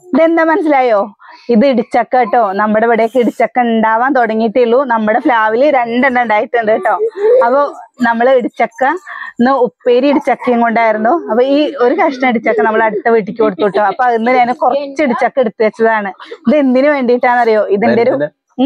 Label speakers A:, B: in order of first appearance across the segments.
A: ഇതെന്താ മനസ്സിലായോ? ഇത് ഇടിച്ചക്ക കേട്ടോ. നമ്മുടെ ഇവിടെയൊക്കെ ഇടിച്ചക്ക ഉണ്ടാവാൻ തുടങ്ങിയിട്ടേ ഉള്ളൂ. നമ്മുടെ പ്ലാവില് 2 എണ്ണം ഉണ്ടായിട്ടുണ്ട് കേട്ടോ. അപ്പൊ നമ്മള് ഇടിച്ചക്ക ഉപ്പേരി ഇടിച്ചക്കയും കൊണ്ടായിരുന്നു. അപ്പൊ ഈ ഒരു കഷ്ണം ഇടിച്ചക്ക നമ്മൾ അടുത്ത വീട്ടിലേക്ക് കൊടുത്തു കേട്ടോ. അപ്പൊ അതിന് ഞാൻ കുറച്ച് ഇടിച്ചക്ക എടുത്തു വെച്ചതാണ്. ഇത് എന്തിനു വേണ്ടിയിട്ടാന്നറിയോ? ഇതിന്റെ ഒരു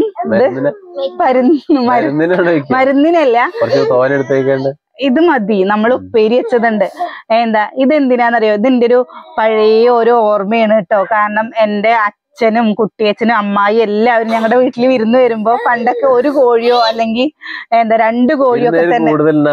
A: മരുന്നിനല്ല, ഇത് മതി. നമ്മൾ ഉപ്പേരി വെച്ചതുണ്ട്. ഇതെന്തിനാന്നറിയോ? ഇതിന്റെ ഒരു പഴയ ഒരു ഓർമ്മയാണ് കേട്ടോ. കാരണം എന്റെ അച്ഛനും കുട്ടിയച്ഛനും അമ്മായി എല്ലാവരും ഞങ്ങളുടെ വീട്ടിൽ വിരുന്ന് വരുമ്പോ പണ്ടൊക്കെ ഒരു കോഴിയോ അല്ലെങ്കിൽ 2 കോഴിയോ ഒക്കെ തന്നെ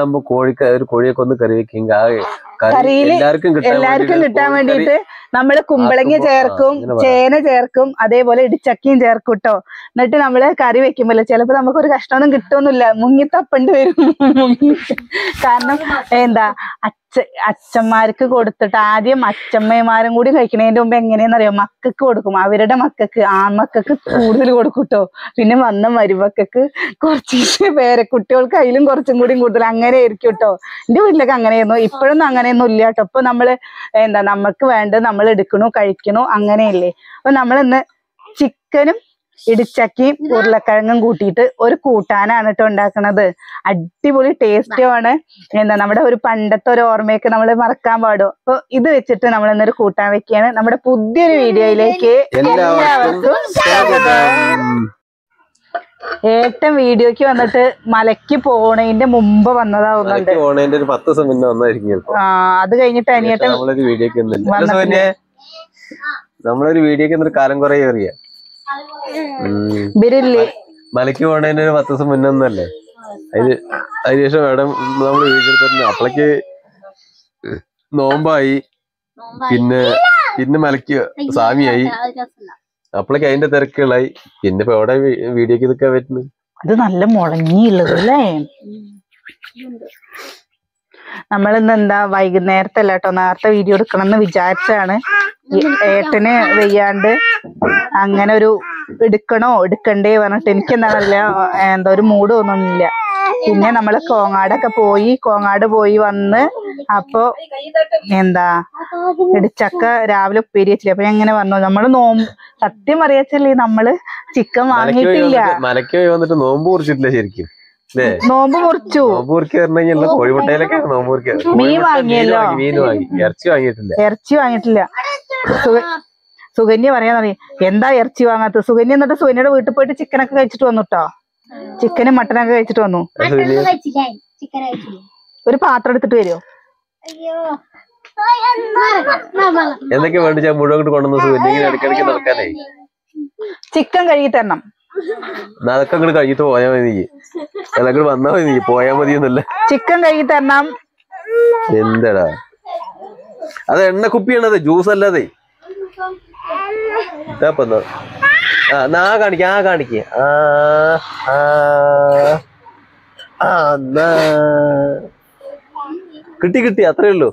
A: കറിയില് എല്ലാവർക്കും കിട്ടാൻ വേണ്ടിയിട്ട് നമ്മള് കുമ്പളങ്ങ ചേർക്കും, ചേന ചേർക്കും, അതേപോലെ ഇടിച്ചക്കയും ചേർക്കും കേട്ടോ. എന്നിട്ട് നമ്മള് കറി വെക്കുമ്പോ ചിലപ്പോ നമുക്കൊരു കഷ്ണമൊന്നും കിട്ടുമൊന്നുമില്ല, മുങ്ങിത്തപ്പണ്ട് വരും. കാരണം അച്ഛന്മാർക്ക് കൊടുത്തിട്ട് ആദ്യം അച്ഛമ്മമാരും കൂടി കഴിക്കണതിന്റെ മുമ്പ് എങ്ങനെയാന്നറിയോ? മക്കൾക്ക് കൊടുക്കും. അവരുടെ മക്കൾക്ക്, ആൺമക്കൾക്ക് കൂടുതൽ കൊടുക്കും കേട്ടോ. പിന്നെ വന്ന മരുമക്കൾക്ക് കുറച്ച്, പേരക്കുട്ടികൾക്ക് അതിലും കുറച്ചും കൂടി കൂടുതൽ. അങ്ങനെ ആയിരിക്കും കേട്ടോ. എന്റെ വീട്ടിലൊക്കെ അങ്ങനെയായിരുന്നു. ഇപ്പോഴൊന്നും അങ്ങനെയൊന്നും ഇല്ല കേട്ടോ. ഇപ്പൊ നമ്മള് നമുക്ക് വേണ്ടത് നമ്മൾ എടുക്കണു, കഴിക്കണു, അങ്ങനെയല്ലേ. അപ്പൊ നമ്മളിന്ന് ചിക്കനും ഇടിച്ചക്കയും ഉരുളക്കിഴങ്ങും കൂട്ടിയിട്ട് ഒരു കൂട്ടാനാണ് കേട്ടോ ഉണ്ടാക്കണത്. അടിപൊളി ടേസ്റ്റുമാണ്. നമ്മുടെ ഒരു പണ്ടത്തെ ഒരു ഓർമ്മയൊക്കെ നമ്മൾ മറക്കാൻ പാടും. അപ്പൊ ഇത് വെച്ചിട്ട് നമ്മൾ ഇന്നൊരു കൂട്ടാൻ വെക്കുകയാണ്. നമ്മുടെ പുതിയൊരു വീഡിയോയിലേക്ക് എല്ലാവർക്കും സ്വാഗതം. ഏട്ടൻ വീഡിയോക്ക് വന്നിട്ട് മലയ്ക്ക് പോണതിന്റെ മുമ്പ് വന്നതാവുന്നുണ്ട്. അത് കഴിഞ്ഞിട്ട് അനിയേട്ടൻ
B: നമ്മളൊരു വീഡിയോക്ക് കാലം കുറെ ഏറിയ മലയ്ക്ക് പോണതിന് ഒരു 10 ദിവസം മുന്നേ ഒന്നല്ലേ. അതിനുശേഷം മേഡം നമ്മള് വീഡിയോ എടുത്തിട്ടുണ്ട്. അപ്പളേക്ക് നോമ്പായി, പിന്നെ മലയ്ക്ക് സ്വാമിയായി, അപ്പളേക്ക് അതിന്റെ തിരക്കുകളായി. പിന്നെ ഇപ്പൊ എവിടെ വീഡിയോക്ക് ഇതൊക്കെ പറ്റുന്നത്?
A: അത് നല്ല മുളങ്ങിയുള്ളത് അല്ലേ. നമ്മളിന്ന് വൈകുന്നേരത്തല്ല കേട്ടോ, നേരത്തെ വീഡിയോ എടുക്കണം എന്ന് വിചാരിച്ചാണ്. ഏട്ടന് വെയ്യാണ്ട് അങ്ങനെ ഒരു എടുക്കണോ എടുക്കണ്ടേ പറഞ്ഞിട്ട് എനിക്ക് എന്താണെന്നറിയില്ല, ഒരു മൂഡ് തോന്നുന്നില്ല. പിന്നെ നമ്മള് കോങ്ങാട് പോയി വന്ന് അപ്പൊ ഇടിച്ചക്ക രാവിലെ ഉപ്പേരി വെച്ചില്ല. അപ്പൊ എങ്ങനെ വന്നു, നമ്മള് സത്യം അറിയാച്ചല്ലേ, നമ്മള് ചിക്കൻ വാങ്ങിയിട്ടില്ല.
B: മലയ്ക്ക് വന്നിട്ട് നോമ്പ് കുറിച്ചിട്ടില്ല ശരിക്കും.
A: നോമ്പ് മുറിച്ചു.
B: കോഴിമുട്ടയിലൊക്കെ നോമ്പ് മുറിക്കുക.
A: മീൻ വാങ്ങിയല്ലോ,
B: ഇറച്ചി വാങ്ങിയിട്ടില്ല.
A: സുകന്യ പറയാന്നറിയാം, എന്താ ഇറച്ചി വാങ്ങാത്ത സുകന്യ? എന്നിട്ട് സുകന്യയുടെ വീട്ടിൽ പോയിട്ട് ചിക്കനൊക്കെ കഴിച്ചിട്ട് വന്നുട്ടോ. ചിക്കനും മട്ടനൊക്കെ കഴിച്ചിട്ട് വന്നു. ഒരു പാത്രം എടുത്തിട്ട് വരുമോ?
B: എന്തൊക്കെ വേണ്ടി മുഴുവൻ കൊണ്ടുവന്നു ഇടയ്ക്കിടയ്ക്ക് നടക്കാനേ.
A: ചിക്കൻ കഴുകി തരണം.
B: അതൊക്കെ അങ്ങോട്ട് കഴിഞ്ഞിട്ട് പോയാ മതി. അതൊക്കെ വന്നാ മതി, പോയാ മതിയൊന്നുമില്ല.
A: ചിക്കൻ കഴുകി തരണം.
B: എന്താടാ അത്? എണ്ണ കുപ്പിയാണത്, ജ്യൂസ് അല്ലാതെ. കാണിക്ക കിട്ടി അത്രേ ഉള്ളൂ.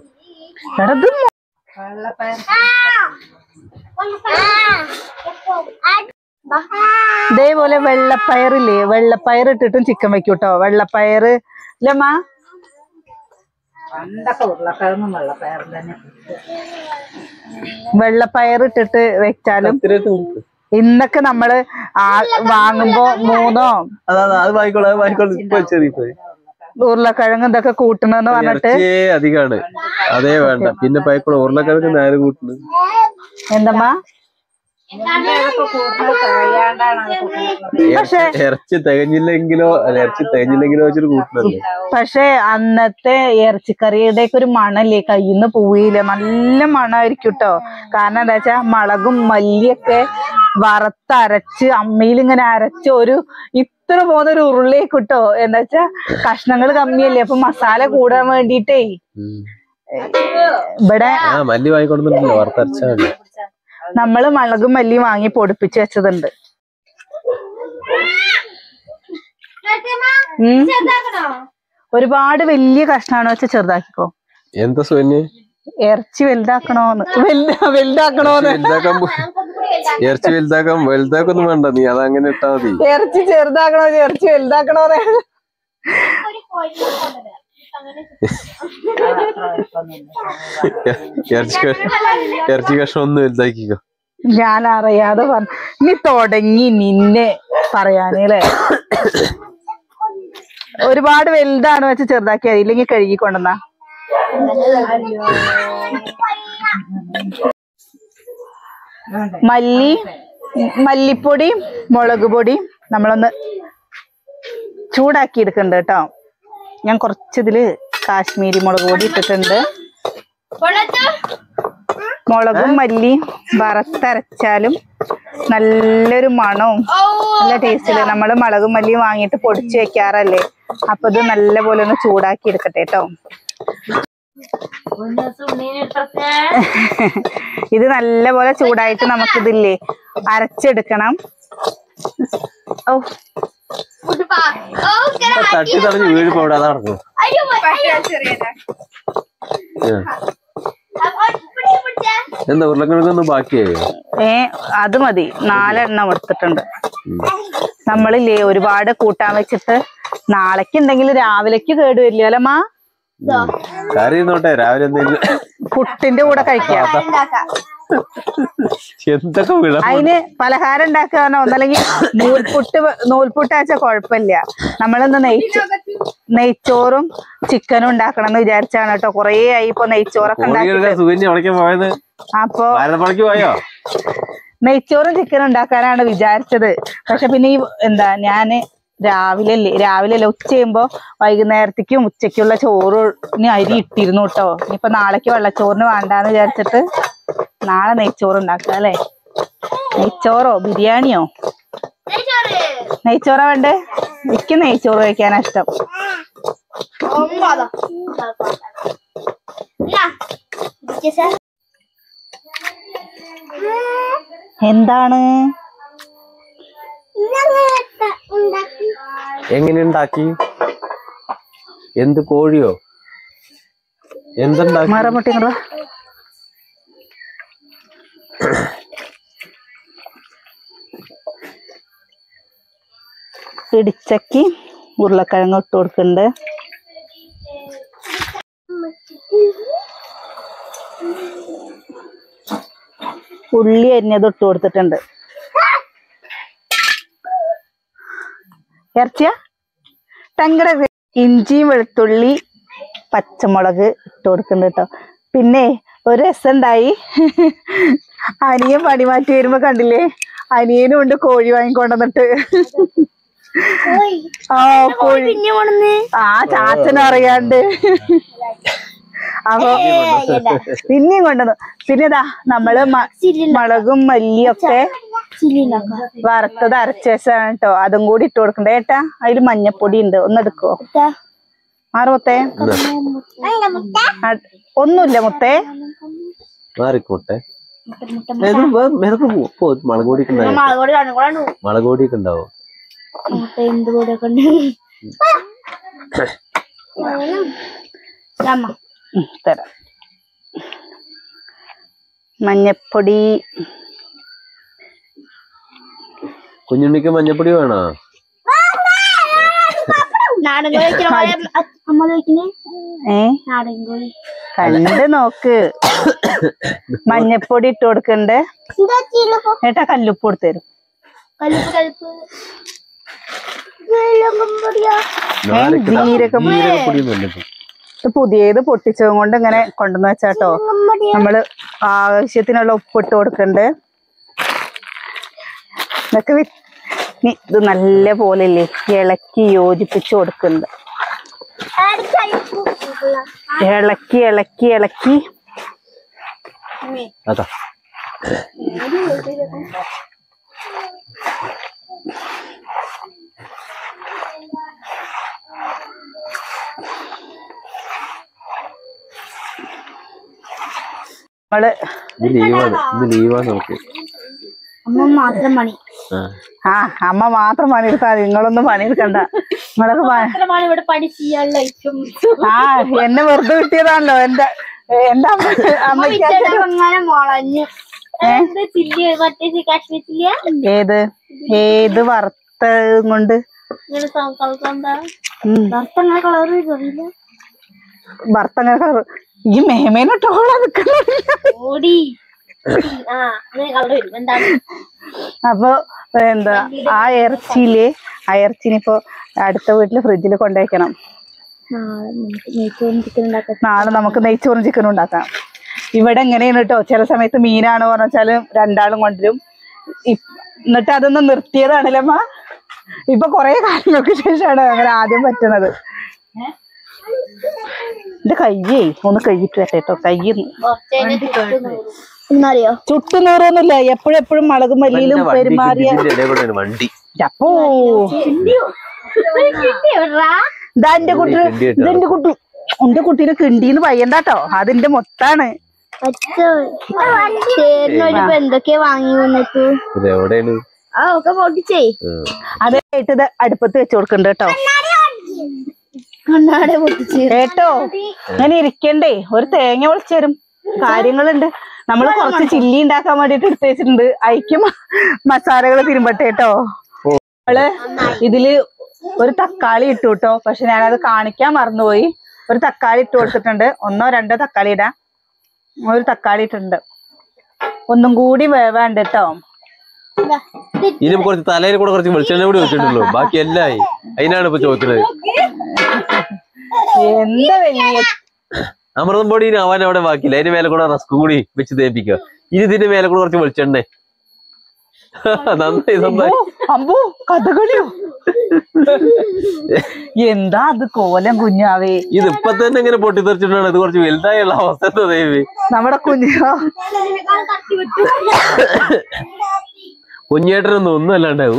A: ഇതേപോലെ വെള്ളപ്പയറില്ലേ, വെള്ളപ്പയർ ഇട്ടിട്ടും ചിക്കൻ വെക്കൂട്ടോ. വെള്ളപ്പയറ് ഇല്ലമ്മ, വെള്ളപ്പയർ ഇട്ടിട്ട് വെച്ചാലും. ഇന്നൊക്കെ നമ്മള് വാങ്ങുമ്പോ 3 ഉരുളക്കിഴങ്ങ് ഇതൊക്കെ കൂട്ടണെന്ന് പറഞ്ഞിട്ട്
B: അധികമാണ്. അതേ വേണ്ട. പിന്നെ പൈക്കൂടെ ഉരുളക്കിഴങ്ങ് നേരെ കൂട്ടുന്നത്
A: എന്തമ്മാ?
B: ഇറച്ചി തികഞ്ഞില്ലെങ്കിലോ വെച്ചിട്ട് കൂട്ടുന്നല്ലേ.
A: പക്ഷെ അന്നത്തെ ഇറച്ചിക്കറിയുടെ ഒരു മണല്ലേ, കയ്യിന്ന് പോയില്ല. നല്ല മണമായിരിക്കും കേട്ടോ. കാരണം എന്താ വെച്ചാ മുളകും മല്ലിയൊക്കെ വറുത്തരച്ച് അമ്മയിൽ ഇങ്ങനെ അരച്ച് ഇത്ര പോകുന്നൊരു ഉരുളിയൊക്കെ കിട്ടോ. എന്താ വെച്ചാ കഷ്ണങ്ങൾ കമ്മിയല്ലേ, അപ്പൊ മസാല കൂടാൻ വേണ്ടിട്ടേ ഇവിടെ
B: മല്ലി വാങ്ങിക്കൊടുത്തിട്ടില്ല, വറുത്തരച്ചാ.
A: നമ്മള് മുളകും മല്ലി വാങ്ങി പൊടിപ്പിച്ച് വെച്ചതുണ്ട്. ഒരുപാട് വലിയ കഷ്ണാണോ വെച്ചാൽ ചെറുതാക്കിക്കോ.
B: എന്താ സുകന്യ?
A: ഇറച്ചി വലുതാക്കണോന്ന്.
B: ഇറച്ചി വലുതാക്കൊന്നും വേണ്ട, നീ അതങ്ങനെ ഇട്ടാ മതി.
A: ഇറച്ചി ചെറുതാക്കണോ, ഇറച്ചി വലുതാക്കണോന്ന്.
B: ഇറച്ചി കഷ്ണം ഒന്ന് വലുതാക്കിക്കോ.
A: ഞാൻ അറിയാതെ പറഞ്ഞു. നീ തുടങ്ങി നിന്നെ പറയാനല്ലേ. ഒരുപാട് വലുതാണ് വെച്ച് ചെറുതാക്കി മതി, ഇല്ലെങ്കിൽ കഴുകിക്കൊണ്ടെന്നാ. മല്ലിപ്പൊടി മുളക് പൊടി നമ്മളൊന്ന് ചൂടാക്കി എടുക്കുന്നുണ്ട് കേട്ടോ. ഞാൻ കുറച്ചിതില് കാശ്മീരി മുളക് പൊടി ഇട്ടിട്ടുണ്ട്. മുളകും മല്ലിയും വറുത്തരച്ചാലും നല്ലൊരു മണവും നല്ല ടേസ്റ്റില്. നമ്മള് മുളകും മല്ലിയും വാങ്ങിയിട്ട് പൊടിച്ചു വെക്കാറല്ലേ, അപ്പൊ ഇത് നല്ല പോലെ ഒന്ന് ചൂടാക്കി എടുക്കട്ടെ കേട്ടോ. ഇത് നല്ല പോലെ ചൂടായിട്ട് നമുക്കിതില്ലേ അരച്ചെടുക്കണം. ഓ
B: തട്ടി തടഞ്ഞ് വീഴുമ്പോ അവിടെ അതാ നടക്കും. എന്താ ഉരുളക്കിഴങ്ങൊന്നും ബാക്കിയായോ?
A: അത് മതി, 4 എണ്ണം എടുത്തിട്ടുണ്ട്. നമ്മളില്ലേ ഒരുപാട് കൂട്ടാൻ വെച്ചിട്ട് നാളേക്ക് ഉണ്ടെങ്കിൽ രാവിലേക്ക് കേടുവരില്ല അല്ലമ്മാ.
B: കറി നോട്ടെ, രാവിലെ എന്തെങ്കിലും
A: പുട്ടിന്റെ കൂടെ കഴിക്കാം.
B: എന്തൊക്കെ
A: അതിന് പലഹാരം ഉണ്ടാക്കുക ഒന്നല്ലെങ്കിൽ നൂൽപുട്ടാച്ച കുഴപ്പമില്ല. നമ്മളിന്ന് നെയ്ച്ചോറും ചിക്കനും ഉണ്ടാക്കണം എന്ന് വിചാരിച്ചാണ് കേട്ടോ. കൊറേ ആയി ഇപ്പൊ നെയ്ച്ചോറൊക്കെ
B: പോയത്.
A: അപ്പൊ നെയ്ച്ചോറും ചിക്കനും ഉണ്ടാക്കാനാണ് വിചാരിച്ചത്. പക്ഷെ പിന്നെ ഈ ഞാന് രാവിലെ ഉച്ച ചെയ്യുമ്പോ വൈകുന്നേരത്തേക്കും ഉച്ചയ്ക്കുള്ള ചോറിന് അരി ഇട്ടിരുന്നു കേട്ടോ. ഇനിയിപ്പൊ നാളേക്ക് വെള്ളച്ചോറിന് വേണ്ടാന്ന് വിചാരിച്ചിട്ട് നാളെ നെയ്ച്ചോറ് ഉണ്ടാക്കാം അല്ലെ. നെയ്ച്ചോറോ ബിരിയാണിയോ? നെയ്ച്ചോറാ വേണ്ടേ? എനിക്ക് നെയ്ച്ചോറ് കഴിക്കാനാ ഇഷ്ടം. എന്താണ്?
B: എങ്ങനെ ഉണ്ടാക്കി? എന്ത് കോഴിയോ എന്തുണ്ടാക്കി?
A: മറമുട്ടിങ്ങ ഇടിച്ചക്കി ഉരുളക്കിഴങ്ങ് ഇട്ട് കൊടുക്കുന്നുണ്ട്. ഉള്ളി അരിഞ്ഞത് ഇട്ട് കൊടുത്തിട്ടുണ്ട്. ഇറച്ചിയ തങ്കട ഇഞ്ചിയും വെളുത്തുള്ളി പച്ചമുളക് ഇട്ട് കൊടുക്കുന്നുണ്ട് കേട്ടോ. പിന്നെ ഒരു രസമുണ്ടായി, അനിയൻ പണി മാറ്റി വരുമ്പോ കണ്ടില്ലേ, അനിയനും ഉണ്ട് കോഴി വാങ്ങിക്കൊണ്ടുവന്നിട്ട്. ചാച്ചനും അറിയാണ്ട് അപ്പൊ പിന്നെയും കൊണ്ടുവന്നു. പിന്നെ നമ്മള് മുളകും മല്ലിയൊക്കെ വറുത്തത് അരച്ച ശേഷമാണ് കേട്ടോ. അതും കൂടി ഇട്ട് കൊടുക്കണ്ടേ ഏട്ടാ. അതില് മഞ്ഞപ്പൊടി ഉണ്ട്, ഒന്നെടുക്കോ മാറുമുത്തേ? ഒന്നുമില്ല മുത്തേ.
B: മുളകോടിയൊക്കെ ഉണ്ടാവും.
A: തരാം. മഞ്ഞപ്പൊടി.
B: കുഞ്ഞുണ്ണിക്ക് മഞ്ഞപ്പൊടി വേണോ?
A: കണ്ട് നോക്ക്. മഞ്ഞപ്പൊടി ഇട്ട് കൊടുക്കണ്ടേ ഏട്ടാ. കല്ലുപ്പ് കൊടുത്തരും. പുതിയത് പൊട്ടിച്ചതും കൊണ്ട് ഇങ്ങനെ കൊണ്ടുവന്ന് വെച്ചാട്ടോ. നമ്മള് ആവശ്യത്തിനുള്ള ഉപ്പിട്ട് കൊടുക്കണ്ട്. ഇതൊക്കെ ഇത് നല്ല പോലെയല്ലേ ഇളക്കി യോജിപ്പിച്ച് കൊടുക്കുന്നുണ്ട്. ഇളക്കി ഇളക്കി ഇളക്കി
B: അമ്മ മാത്രം
A: പണിയെടുത്താൽ നിങ്ങളൊന്നും പണിയെടുക്കണ്ട. എന്നെ വെറുതെ കിട്ടിയതാണല്ലോ എന്റെ അമ്മയ്ക്ക്. ഏത് വറുത്തതും കൊണ്ട് ഭർത്തങ്ങനെ കളർ ഈ മേമേനെ ട്രോളാ നിൽക്കുന്ന അപ്പൊ എന്താ ആ ഇറച്ചിനിപ്പോ അടുത്ത വീട്ടില് ഫ്രിഡ്ജിൽ കൊണ്ടുവയ്ക്കണം. നാളെ നമുക്ക് നെയ്ച്ചോറും ചിക്കനും ഉണ്ടാക്കാം. ഇവിടെ എങ്ങനെയാണ് കേട്ടോ, ചില സമയത്ത് മീനാണ് പറഞ്ഞാലും രണ്ടാളും കൊണ്ടുവരും. എന്നിട്ട് അതൊന്ന് നിർത്തിയതാണല്ലമ്മ. ഇപ്പൊ കൊറേ കാലങ്ങൾക്ക് ശേഷമാണ് അങ്ങനെ ആദ്യം പറ്റണത്. എന്റെ കയ്യേ ഒന്ന് കഴിയിട്ട് വരട്ടോ. കയ്യെന്നറിയോ ചുട്ടുനൂറൊന്നുമില്ല. എപ്പോഴും മുളകും മല്ലിയിലും പെരുമാറിയ അപ്പോ ഇതെന്റെ കുട്ടീനെ കിണ്ടീന്ന് പയ്യണ്ടാട്ടോ. അതിന്റെ മൊത്താണ്.
C: എന്തൊക്കെയാ വാങ്ങി വന്നിട്ട്
A: അതായിട്ട് ഇത് അടുപ്പത്ത് വെച്ച് കൊടുക്കണ്ട കേട്ടോ. കേട്ടോ അങ്ങനെ ഇരിക്കണ്ടേ. ഒരു തേങ്ങ ഒളിച്ചു തരും. കാര്യങ്ങളുണ്ട്. നമ്മള് കുറച്ച് ചില്ലി ഉണ്ടാക്കാൻ വേണ്ടിട്ട് എടുത്ത് വെച്ചിട്ടുണ്ട്. അയക്കും മസാലകൾ തിരുമ്പട്ടെ കേട്ടോ. നമ്മള് ഇതില് ഒരു തക്കാളി ഇട്ടു കേട്ടോ. പക്ഷെ ഞാനത് കാണിക്കാൻ മറന്നുപോയി. ഒരു തക്കാളി ഇട്ട് കൊടുത്തിട്ടുണ്ട്. 1 or 2 തക്കാളി ഇടാം. ഒരു തക്കാളി ഇട്ടിട്ടുണ്ട്. ഒന്നും കൂടി വേവാണ്ട് കേട്ടോ.
B: ഇനി കുറച്ച് തലയിൽ കൂടെ കുറച്ച് വെളിച്ചെണ്ണ കൂടി വെച്ചിട്ടുള്ളൂ. ബാക്കി എല്ലായി. അതിനാണ് ഇപ്പൊ ചോദിക്കുന്നത്.
A: എന്താ വലിയ
B: അമൃതം പൊടി അവൻ അവിടെ ബാക്കിയില്ല. അതിന് മേലെ കൂടെ റസ്ക് കൂടി വെച്ച് തേപ്പിക്കുക. ഇനി ഇതിന്റെ മേലെ കൂടെ കുറച്ച് വെളിച്ചെണ്ണ. നന്നായി
A: അമ്പോ കഥകളിയോ. എന്താ അത് കോലം കുഞ്ഞാവേ.
B: ഇതിപ്പൊ തന്നെ ഇങ്ങനെ പൊട്ടിത്തെറിച്ചിട്ടാണ്. ഇത് കുറച്ച് വലുതായുള്ള അവസ്ഥ എന്താ ദേവി. നമ്മുടെ കുഞ്ഞേട്ടനൊന്നും ഒന്നും അല്ലാണ്ടാവും.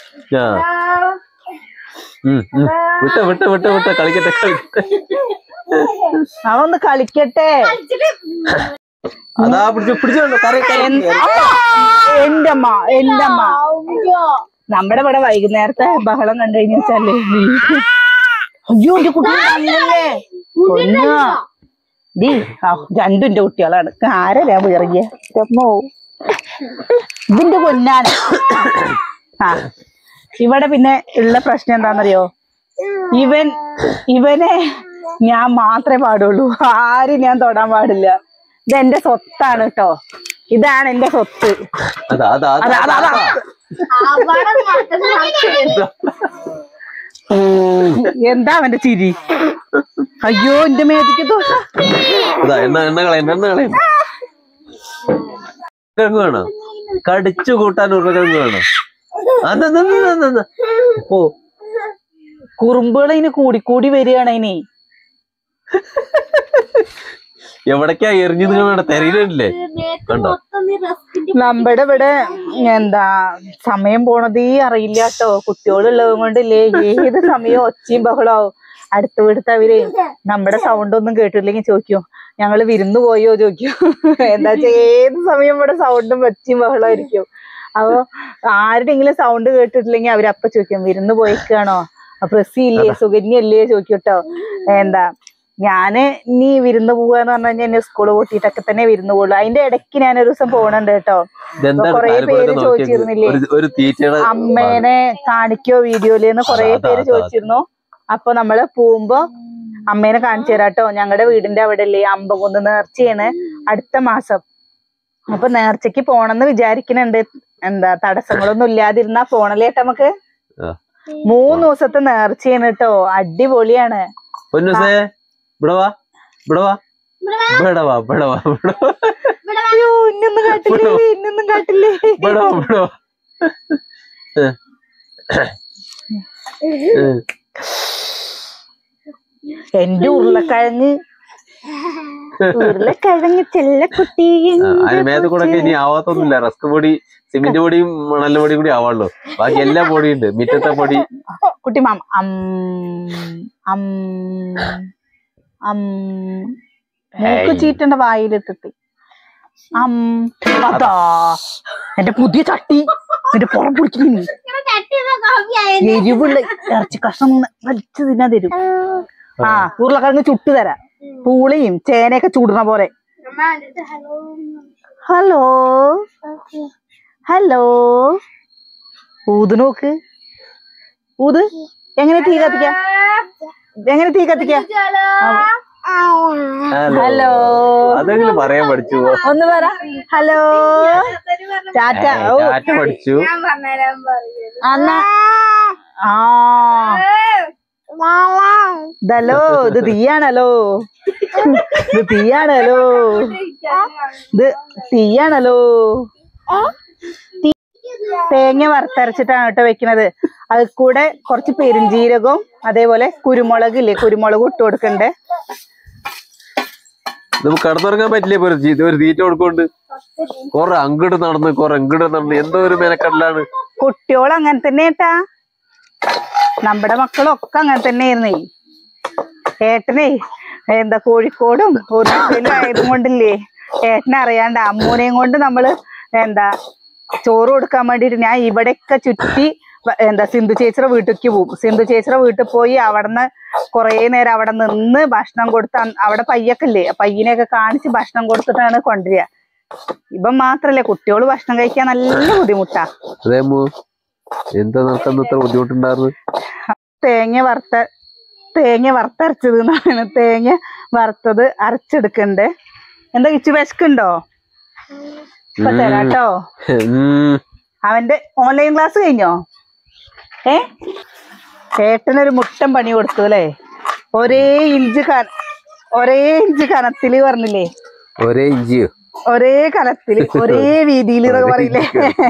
B: വിട്ട കളിക്കട്ടെ.
A: അവന്ന് കളിക്കട്ടെ.
B: അതാ പിടിച്ചോണ്ടോ.
A: എന്റെ അമ്മ നമ്മുടെ ഇവിടെ വൈകുന്നേരത്തെ ബഹളം കണ്ടു കഴിഞ്ഞു വെച്ചാലേ. അയ്യോ എന്റെ കുട്ടി നല്ലല്ലേ രണ്ടും എന്റെ കുട്ടികളാണ്. ആരാ വേറിയ ഇതിന്റെ പൊന്നാണ്. ഇവിടെ പിന്നെ ഉള്ള പ്രശ്നം എന്താണെന്നറിയോ, ഇവനെ ഞാൻ മാത്രമേ പാടുള്ളൂ, ആരും ഞാൻ തൊടാൻ പാടില്ല. ഇതെന്റെ സ്വത്താണ് കേട്ടോ, ഇതാണ് എന്റെ സ്വത്ത്. എന്താ അവന്റെ ചിരി? അയ്യോ എന്റെ മേതിക്ക്
B: വേണം, കടിച്ചു കൂട്ടാൻ ഉരുളക്കിഴങ്ങ് വേണം. ഓ
A: കുറുമ്പുകൾ ഇനി കൂടിക്കൂടി വരികയാണ്. ഇനി
B: എവിടേക്കാ എറിഞ്ഞത് തെരയില്ലേ? കണ്ടോ
A: നമ്മുടെ ഇവിടെ എന്താ സമയം പോണതേ അറിയില്ല കേട്ടോ. കുട്ടികളുള്ളത് കൊണ്ടില്ലേ ഏത് സമയം ഒച്ചയും ബഹളാവും. അടുത്ത വീടുത്തെ അവര് നമ്മുടെ സൗണ്ട് ഒന്നും കേട്ടില്ലെങ്കിൽ ചോദിക്കും ഞങ്ങള് വിരുന്ന് പോയോ ചോദിക്കും. എന്താ വെച്ചാ ഏത് സമയം ഇവിടെ സൗണ്ടും ഒച്ചയും ബഹളമായിരിക്കും. അപ്പൊ ആരുടെങ്കിലും സൗണ്ട് കേട്ടിട്ടില്ലെങ്കിൽ അവരപ്പ ചോദിക്കും വിരുന്ന് പോയിക്കാണോ, പ്രസിയില്ലേ സുകന്യല്ലേ ചോദിക്കും കേട്ടോ. എന്താ ഞാന് നീ വിരുന്ന് പോവാന്ന് പറഞ്ഞു കഴിഞ്ഞാൽ എന്നെ സ്കൂള് കൂട്ടിയിട്ടൊക്കെ തന്നെ വിരുന്ന് പോകുള്ളൂ. അതിന്റെ ഇടയ്ക്ക് ഞാനൊരു ദിവസം പോണുണ്ട് കേട്ടോ. കൊറേ പേര് ചോദിച്ചിരുന്നില്ലേ അമ്മേനെ കാണിക്കോ വീഡിയോയിലെന്ന് കൊറേ പേര് ചോദിച്ചിരുന്നു. അപ്പൊ നമ്മള് പോകുമ്പോ അമ്മേനെ കാണിച്ചു തരാട്ടോ. ഞങ്ങളുടെ വീടിന്റെ അവിടെ അല്ലേ അമ്പകുന്ന് നേർച്ചയാണ് അടുത്ത മാസം. അപ്പൊ നേർച്ചക്ക് പോണെന്ന് വിചാരിക്കുന്നുണ്ട്. എന്താ തടസ്സങ്ങളൊന്നും ഇല്ലാതിരുന്നാ പോണല്ലേ ഏട്ടാ നമുക്ക്. 3 ദിവസത്തെ നേർച്ചയാണ് കേട്ടോ, അടിപൊളിയാണ്. ഇന്നൊന്നും കാട്ടില്ലേ, ഇന്നൊന്നും കാട്ടില്ലേ. എന്റെ ഉരുളക്കിഴങ്ങ് ചെല്ലക്കുട്ടി.
B: മേത്ത് കൂടെ ഇനി ആവാത്തൊന്നുമില്ല. റസ്ക് പൊടി, സിമെന്റ് പൊടിയും മണൽ പൊടിയും കൂടി ആവാള്ളൂ. ബാക്കി എല്ലാ പൊടിയും ഉണ്ട്. മിറ്റത്തെ പൊടി
A: കുട്ടി മാം മൂക്ക് ചീറ്റന്റെ വായിലിട്ടിട്ട് അതാ എന്റെ പുതിയ ചട്ടി എന്റെ പുറം പൊടിക്കുന്നു. എരിവുള്ള ഇറച്ചി കഷ്ണം വലിച്ചു തിന്നാൻ തരും. ഉരുളക്കിഴങ്ങ് ചുട്ടു തരാം, പൂളിയും ചേനയൊക്കെ ചൂടുന്ന പോലെ. ഹലോ ഹലോ ഊത് നോക്ക്, ഊത്. എങ്ങനെ തീ കത്തിക്ക, എങ്ങനെ തീ കത്തിക്ക? ഹലോ
B: അതെങ്കിലും പറയാൻ പഠിച്ചു
A: ഒന്ന് പറ ഹലോ ടാറ്റ.
B: ടാറ്റ പഠിച്ചു.
A: അന്നാ ആ ഇതല്ലോ ഇത് തീയാണല്ലോ, ഇത് തീയാണല്ലോ, ഇത് തീയാണല്ലോ. തേങ്ങ വറുത്തരച്ചിട്ടാണ് കേട്ടോ വെക്കുന്നത്. അത് കൂടെ കുറച്ച് പെരിഞ്ജീരകവും അതേപോലെ കുരുമുളക് ഇല്ലേ, കുരുമുളക് ഇട്ട് കൊടുക്കണ്ടേ.
B: നമുക്ക് കടന്നുറങ്ങാൻ പറ്റില്ലേ ഒരു തീറ്റ കൊടുക്കൊണ്ട് കൊറേ അങ്ങോട്ട് നടന്ന് കൊറേ ഇങ്ങോട്ട് നടന്ന് എന്തോ ഒരു മെനക്കടലാണ്.
A: കുട്ടിയോൾ അങ്ങനെ തന്നെ ഏട്ടാ, നമ്മുടെ മക്കളൊക്കെ അങ്ങനെ തന്നെയായിരുന്നേ. ഏട്ടനെ എന്താ കോഴിക്കോടും ഒരു ആയതും കൊണ്ടില്ലേ ഏട്ടനെ അറിയാണ്ട് അമ്മൂനെയും കൊണ്ട് നമ്മള് എന്താ ചോറ് കൊടുക്കാൻ വേണ്ടിട്ട് ഞാൻ ഇവിടെയൊക്കെ ചുറ്റി എന്താ സിന്ധു ചേച്ചിയുടെ വീട്ടിലേക്ക് പോകും. സിന്ധു ചേച്ചിയുടെ വീട്ടിൽ പോയി അവിടുന്ന് കുറേ നേരം അവിടെ നിന്ന് ഭക്ഷണം കൊടുത്ത് അവിടെ പയ്യൊക്കെ ഇല്ലേ, പയ്യനെയൊക്കെ കാണിച്ച് ഭക്ഷണം കൊടുത്തിട്ടാണ് കൊണ്ടുവരിക. ഇപ്പം മാത്രല്ലേ കുട്ടിയോള് ഭക്ഷണം കഴിക്കാൻ നല്ല ബുദ്ധിമുട്ടാ.
B: എന്താ നടക്കുന്ന ഇത്ര ബുദ്ധിമുട്ടുണ്ടായിരുന്നു?
A: തേങ്ങ വറുത്തരച്ചത് എന്നാണ്. തേങ്ങ വറുത്തത് അരച്ചെടുക്കണ്ടേ. എന്താ ഇച്ചു വിശക്കുണ്ടോ? ഇപ്പൊ തരാട്ടോ. അവന്റെ ഓൺലൈൻ ക്ലാസ് കഴിഞ്ഞോ? ചേട്ടനൊരു മുട്ടൻ പണി കൊടുത്തു അല്ലേ. ഒരേ ഇഞ്ച് കനത്തില് പറഞ്ഞില്ലേ,
B: ഒരേ ഇഞ്ചിയോ
A: ഒരേ കനത്തില് ഒരേ വീതിയിൽ എന്നൊക്കെ പറയില്ലേ.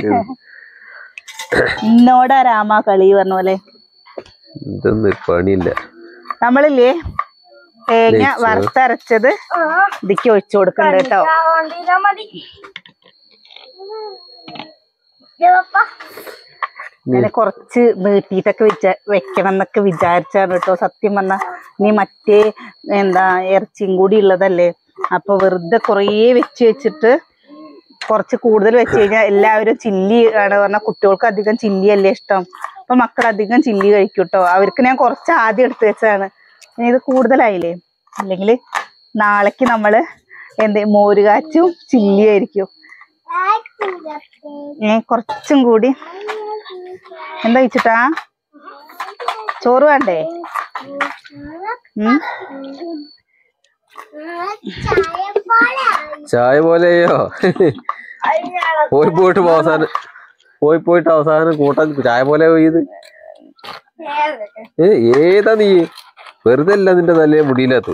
A: ഇന്നോടാ രാമ കളി പറഞ്ഞ പോലെ.
B: ഇതൊന്നും പണിയില്ല.
A: നമ്മളില്ലേ തേങ്ങ വറുത്തരച്ചത് ഇതിക്ക് ഒഴിച്ചു കൊടുക്കണ്ട കേട്ടോ. അങ്ങനെ കുറച്ച് നീട്ടിയിട്ടൊക്കെ വെക്കണം എന്നൊക്കെ വിചാരിച്ചാണ് കേട്ടോ. സത്യം പറഞ്ഞാ നീ മറ്റേ എന്താ ഇറച്ചിയും കൂടി ഉള്ളതല്ലേ, അപ്പൊ വെറുതെ കുറേ വെച്ചിട്ട് കുറച്ച് കൂടുതൽ വെച്ച് കഴിഞ്ഞാൽ എല്ലാവരും ചില്ലി ആണ് പറഞ്ഞാൽ കുട്ടികൾക്ക് അധികം ചില്ലി അല്ലേ ഇഷ്ടം. അപ്പൊ മക്കൾ അധികം ചില്ലി കഴിക്കും കേട്ടോ. അവർക്ക് ഞാൻ കുറച്ച് ആദ്യം എടുത്ത് വെച്ചതാണ്. ഇനി ഇത് കൂടുതലായില്ലേ, അല്ലെങ്കിൽ നാളേക്ക് നമ്മള് മോരുകാച്ചും ചില്ലി ആയിരിക്കും. കുറച്ചും കൂടി എന്താ വെച്ചിട്ടാ ചോറ് വേണ്ടേ?
B: ചായ പോലെയോ പോയിട്ട് അവസാനം കൂട്ടാൻ ചായ പോലെ പോയത്. ഏതാ നീ വെറുതെ അല്ല നിന്റെ നല്ല മുടിയില്ലാത്ത.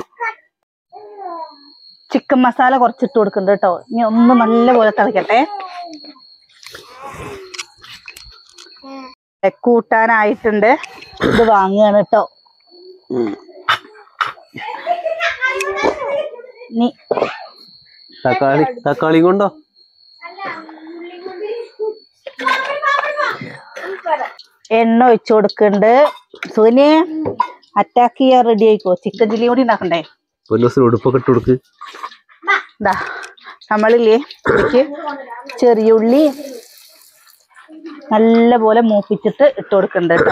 A: ചിക്കൻ മസാല കുറച്ചിട്ട് കൊടുക്കുന്നുണ്ട് കേട്ടോ. ഇനി ഒന്ന് നല്ല പോലെ തിളക്കട്ടെ. കൂട്ടാനായിട്ടുണ്ട്. ഇത് വാങ്ങുകയാണ് കേട്ടോ.
B: തക്കാളി കൊണ്ടോ
A: എണ്ണ ഒഴിച്ചു കൊടുക്കുന്നുണ്ട്. സുനെ അറ്റാക്ക് ചെയ്യാൻ റെഡി ആയിക്കോ. ചിക്കൻ ചില്ലി കൂടി ഉണ്ടാക്കണ്ടേ.
B: ഉടുപ്പൊക്കെ ഇട്ട് കൊടുക്ക്.
A: ഇതാ നമ്മളില്ലേ ഇതിക്ക് ചെറിയ ഉള്ളി നല്ല പോലെ മൂപ്പിച്ചിട്ട് ഇട്ട് കൊടുക്കണ്ട കേട്ടോ.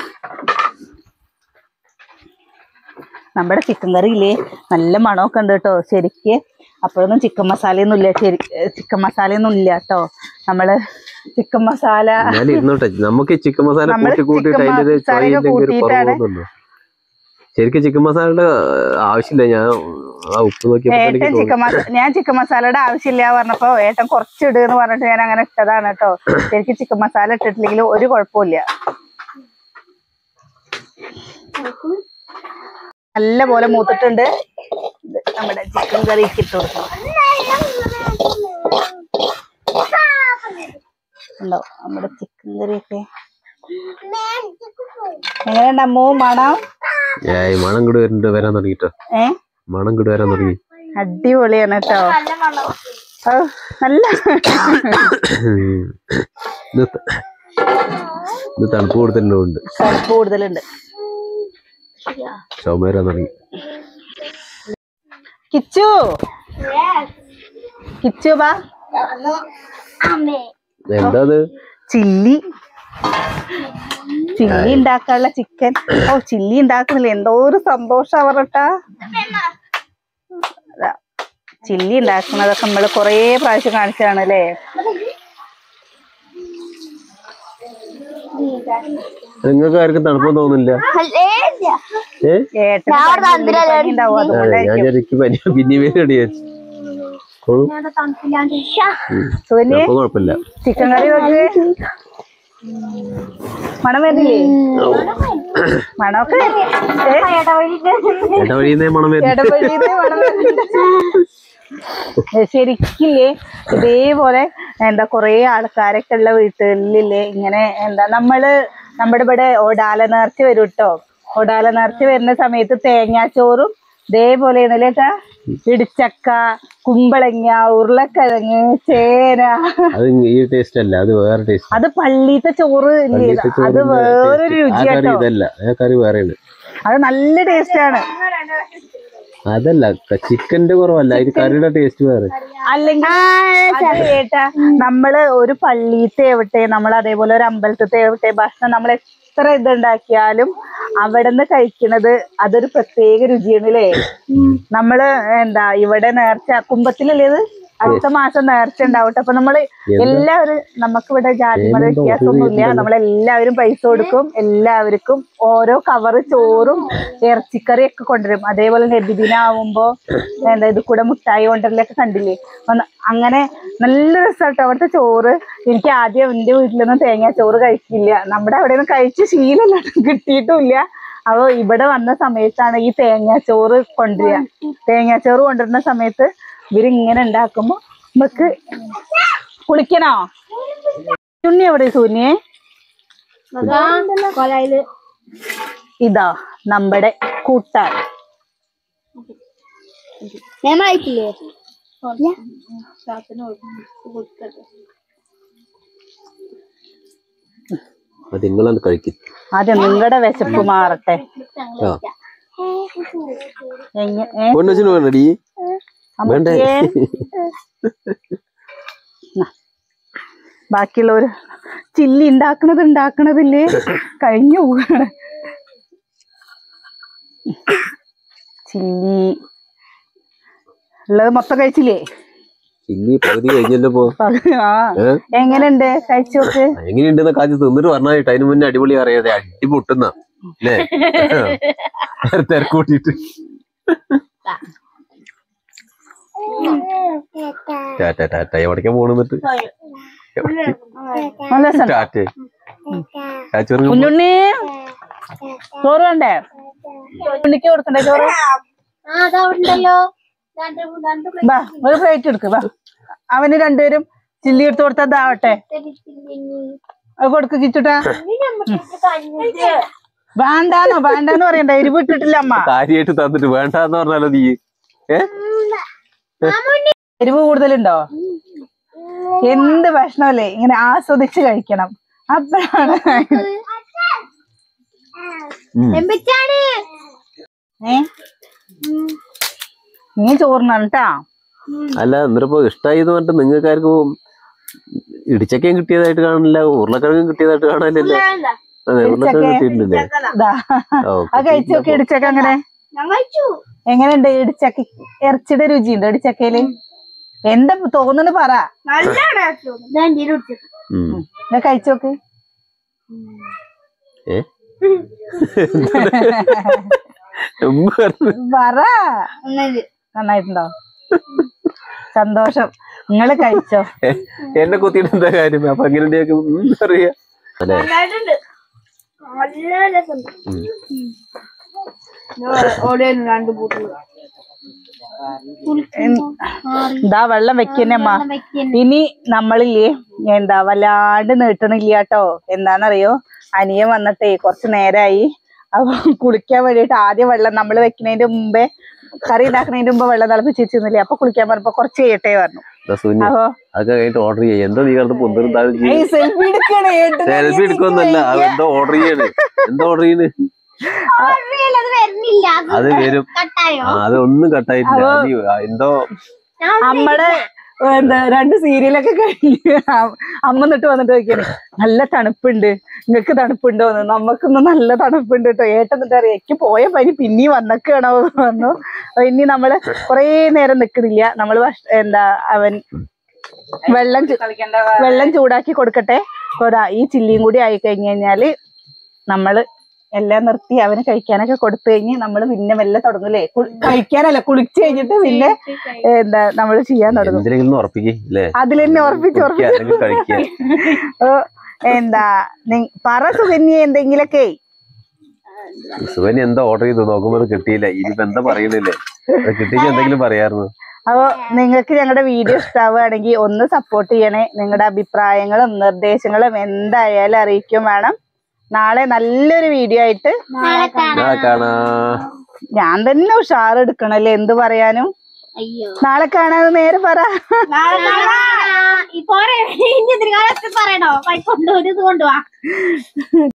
A: നമ്മുടെ ചിക്കൻ കറി ഇല്ലേ നല്ല മണമൊക്കെ ഉണ്ട് കേട്ടോ ശരിക്ക്. അപ്പോഴൊന്നും ചിക്കൻ മസാലയൊന്നും ഇല്ല, ചിക്കൻ മസാലയൊന്നും ഇല്ല കേട്ടോ. നമ്മള് ചിക്കൻ മസാല
B: നമുക്ക് ചിക്കൻ മസാല കൂട്ടിയിട്ടാണ്. ശരിക്കും ചിക്കൻ മസാലയുടെ ആവശ്യമില്ല.
A: ഞാൻ ചിക്കൻ മസാലയുടെ ആവശ്യമില്ല പറഞ്ഞപ്പോ ഏട്ടൻ കുറച്ച് ഇടുന്ന് പറഞ്ഞിട്ട് ഞാൻ അങ്ങനെ ഇട്ടതാണ് കേട്ടോ. ശരിക്കും ചിക്കൻ മസാല ഇട്ടിട്ടില്ലെങ്കിൽ ഒരു കുഴപ്പമില്ല. നല്ല പോലെ മൂത്തിട്ടുണ്ട്. നമ്മുടെ ചിക്കൻ കറിക്ക് ഇട്ട് കൊടുക്കണം. ഉണ്ടോ നമ്മുടെ ചിക്കൻ കറിയൊക്കെ എങ്ങനെയുണ്ട് അമ്മൂ മണം?
B: മണം കൂടെ വരാൻ തുടങ്ങിട്ടോ. മണം കൂടെ വരാൻ തുടങ്ങി.
A: അടിപൊളിയാണ് കേട്ടോ. നല്ല
B: തണുപ്പ് കൂടുതലുണ്ട്.
A: തണുപ്പ് കൂടുതലുണ്ട്.
B: ചുമ വരാൻ തുടങ്ങി.
A: കിച്ചു കിച്ചു ബാ.
B: എന്താ
A: ചില്ലി ഉണ്ടാക്കാനുള്ള ചിക്കൻ. ഓ ചില്ലി ഉണ്ടാക്കുന്നില്ല, എന്തോ ഒരു സന്തോഷം പറഞ്ഞിട്ടാ. ചില്ലി ഉണ്ടാക്കുന്നതൊക്കെ നമ്മള് കൊറേ പ്രാവശ്യം കാണിച്ചതാണ് അല്ലേ.
B: നിങ്ങൾക്ക് ആർക്കും തണുപ്പം തോന്നില്ല? ഞാൻ എനിക്ക് പിന്നെ പേരടി കുഴപ്പമില്ല.
A: ചിക്കൻ കറി മണം വരുന്നില്ലേ? മണമൊക്കെ ശരിക്കില്ലേ ഇതേപോലെ എന്താ കൊറേ ആൾക്കാരൊക്കെ ഉള്ള വീട്ടുകളിലില്ലേ ഇങ്ങനെ എന്താ നമ്മുടെ ഇവിടെ ഒടാല നേർച്ച വരും കേട്ടോ. ഒടാല നേർച്ച വരുന്ന സമയത്ത് തേങ്ങാച്ചോറും ഇതേപോലെ ചേട്ടാ ഇടിച്ചക്ക, കുമ്പളങ്ങ, ഉരുളക്കിഴങ്ങ്, ചേന. അത് പള്ളിത്തെ ചോറ് ഇല്ലേ, അത് വേറൊരു രുചിയാട്ടോ. അത് നല്ല ടേസ്റ്റ് ആണ്.
B: അതല്ല ചിക്കന്റെ കുറവല്ല, ഇത് കറിയുടെ ടേസ്റ്റ് വേറെ.
A: അല്ലെങ്കിൽ കേട്ടാ നമ്മള് ഒരു പള്ളിത്തെ ആവട്ടെ, നമ്മൾ അതേപോലെ ഒരു അമ്പലത്തെ ആവട്ടെ, ഭക്ഷണം നമ്മൾ എത്ര ഇതുണ്ടാക്കിയാലും അവിടെ നിന്ന് കഴിക്കുന്നത് അതൊരു പ്രത്യേക രുചിയാണ് അല്ലേ. നമ്മള് എന്താ ഇവിടെ നേർച്ച കുംഭത്തിലല്ലേ ഇത്, അടുത്ത മാസം നേർച്ച ഉണ്ടാവട്ടെ. അപ്പൊ നമ്മള് എല്ലാവരും, നമുക്കിവിടെ ജാതിമത വ്യത്യാസമൊന്നുമില്ല, നമ്മളെല്ലാവരും പൈസ കൊടുക്കും. എല്ലാവർക്കും ഓരോ കവറ് ചോറും ഇറച്ചിക്കറി ഒക്കെ കൊണ്ടുവരും. അതേപോലെ നബിദിനാവുമ്പോ എന്താ ഇത് കൂടെ മുട്ടായി കൊണ്ടുവരലൊക്കെ കണ്ടില്ലേ. അങ്ങനെ നല്ല രസമാട്ടോ അവിടുത്തെ ചോറ്. എനിക്ക് ആദ്യം എന്റെ വീട്ടിലൊന്നും തേങ്ങാ ചോറ് കഴിക്കില്ല, നമ്മുടെ അവിടെ ഒന്നും കഴിച്ച് ശീലമല്ല, കിട്ടിയിട്ടുമില്ല. അപ്പൊ ഇവിടെ വന്ന സമയത്താണ് ഈ തേങ്ങാച്ചോറ് കൊണ്ടുവരിക. തേങ്ങാച്ചോറ് കൊണ്ടുവരുന്ന സമയത്ത് ഇവരിങ്ങനെ ഉണ്ടാക്കുമ്പോ നമുക്ക് കുളിക്കണോ? ഉണ്ണി എവിടെ സൂന്യെ? ഇതാ നമ്മുടെ കൂട്ടാൻ. ആദ്യം നിങ്ങളുടെ വിശപ്പ് മാറട്ടെ. ബാക്കിയുള്ളവര് ചില്ലി ഉണ്ടാക്കണതില്ലേ കഴിഞ്ഞു പോവാണ്. ചില്ലി ഉള്ളത് മൊത്തം കഴിച്ചില്ലേ?
B: ചില്ലി പകുതി കഴിഞ്ഞല്ലോ.
A: എങ്ങനെയുണ്ട് കഴിച്ചു നോക്ക്.
B: എങ്ങനെയുണ്ടെന്ന് കാര്യം തിന്നിട്ട് പറഞ്ഞാൽ അതിന് മുന്നേ അടിപൊളി അറിയാതെ അടിപൊട്ടുന്ന അല്ലേ തിരക്കൂട്ടിട്ട്. എവിടേക്കാ പോണെന്നിട്ട്
A: കുഞ്ഞുണ്ണി ചോറ് വേണ്ടേ? ഉണ്ണിക്ക് കൊടുക്കണ്ടേ ചോറ്? ബാ ഒരു പ്ലേറ്റ് എടുക്ക്. ബാ അവന് രണ്ടുപേരും ചില്ലി എടുത്ത് കൊടുത്തതാവട്ടെ. അത് കൊടുക്ക് കിച്ചുട്ടാ. വേണ്ടാന്ന് പറയണ്ട, എരിവ് ഇട്ടിട്ടില്ല അമ്മ.
B: കാര്യമായിട്ട് തന്നിട്ട് വേണ്ടാന്ന് പറഞ്ഞാലോ നീ.
A: എരിവ് കൂടുതലുണ്ടോ? എന്ത് ഭക്ഷണമല്ലേ ഇങ്ങനെ ആസ്വദിച്ച് കഴിക്കണം, അപ്പോഴാണ്. നീ ചോറിനാണ് കേട്ടാ.
B: അല്ല എന്നിട്ടിപ്പോ ഇഷ്ടായി പറഞ്ഞിട്ട് നിങ്ങൾക്കാർക്കും ഇടിച്ചക്കയും കിട്ടിയതായിട്ട് കാണില്ല, ഉരുളക്കിഴങ്ങും കിട്ടിയതായിട്ട് കാണാനില്ലല്ലോ. അതെ, ഉരുളക്കിഴങ്ങ് കിട്ടിയിട്ടില്ലേ?
A: അത് കഴിച്ചു നോക്കി ഇടിച്ചക്ക. എങ്ങനെയുണ്ട് ഇടിച്ചക്ക? ഇറച്ചിയുടെ രുചിയുണ്ടോ ഇടിച്ചക്കയില്? എന്താ തോന്നുന്നു പറ. കഴിച്ചു നോക്ക്. പറ നന്നായിട്ടുണ്ടോ? സന്തോഷം. നിങ്ങള് കഴിച്ചോ?
B: എന്നെ കുത്തിയിട്ട് എന്താ കാര്യം? അപ്പൊ എങ്ങനെ അറിയാ?
A: എന്താ വെള്ളം വെക്കുന്നമ്മ. ഇനി നമ്മളില്ലേ എന്താ വല്ലാണ്ട് നീട്ടണില്ല കേട്ടോ. എന്താന്നറിയോ, അനിയൻ വന്നിട്ടേ കുറച്ച് നേരമായി. അപ്പൊ കുളിക്കാൻ വേണ്ടിട്ട് ആദ്യം വെള്ളം നമ്മൾ വെക്കുന്നതിന്റെ മുമ്പേ, കറി ഉണ്ടാക്കുന്നതിന്റെ മുമ്പ് വെള്ളം തിളപ്പിച്ചിരുന്നില്ലേ. അപ്പൊ കുളിക്കാൻ പറഞ്ഞപ്പോ കുറച്ച് ചെയ്യട്ടെ പറഞ്ഞു.
B: അപ്പൊ ഓർഡർ ചെയ്യാ. എന്താ നീ
A: സെൽഫി
B: എടുക്കൊന്നല്ല, എന്തോ ഓർഡർ ചെയ്യണ്. എന്താ ഓർഡർ ചെയ്യണ്? അത് വരും. അതൊന്നും കട്ടായിട്ടില്ല. എന്തോ
A: നമ്മടെ എന്താ 2 സീരിയലൊക്കെ കഴിഞ്ഞ് അമ്മ എന്നിട്ട് വന്നിട്ട് ചോദിക്കണേ, നല്ല തണുപ്പുണ്ട്, നിങ്ങക്ക് തണുപ്പുണ്ടോന്ന്. നമുക്കൊന്നും നല്ല തണുപ്പുണ്ട് കേട്ടോ. ഏട്ടെന്നിട്ട് അറിയാം, എനിക്ക് പോയ പനി പിന്നെയും വന്നൊക്കെയാണോ വന്നു. ഇനി നമ്മള് കൊറേ നേരം നിക്കുന്നില്ല. നമ്മള് എന്താ അവൻ വെള്ളം ചൂടാക്കി കൊടുക്കട്ടെ. ഈ ചില്ലിയും കൂടി ആയി കഴിഞ്ഞു കഴിഞ്ഞാല് നമ്മള് എല്ലാം നിർത്തി അവന് കഴിക്കാനൊക്കെ കൊടുത്തു കഴിഞ്ഞ് നമ്മള് പിന്നെ മെല്ലെ തുടങ്ങൂലേ. കഴിക്കാനല്ല, കുളിച്ച് കഴിഞ്ഞിട്ട് പിന്നെ എന്താ നമ്മള് ചെയ്യാൻ തുടങ്ങും. അതിൽ തന്നെ ഉറപ്പിച്ച് എന്താ പറ സുകന്യ എന്തെങ്കിലൊക്കെ.
B: സുകന്യ എന്താ ഓർഡർ ചെയ്തു നോക്കുമ്പോൾ കിട്ടിയില്ല. ഇനിയിപ്പോ എന്താ പറയുന്നില്ലേ, കിട്ടിയെങ്കിൽ എന്തെങ്കിലും പറയാറുന്നു.
A: അപ്പൊ നിങ്ങൾക്ക് ഞങ്ങളുടെ വീഡിയോ ഇഷ്ടാവുകയാണെങ്കിൽ ഒന്ന് സപ്പോർട്ട് ചെയ്യണേ. നിങ്ങളുടെ അഭിപ്രായങ്ങളും നിർദ്ദേശങ്ങളും എന്തായാലും അറിയിക്കും വേണം. നാളെ നല്ലൊരു വീഡിയോ ആയിട്ട് ഞാൻ തന്നെ ഉഷാറെടുക്കണല്ലേ എന്ത് പറയാനും. നാളെ കാണാതെ നേരെ പറ.
C: പറയണോ കൊണ്ടുപോവാ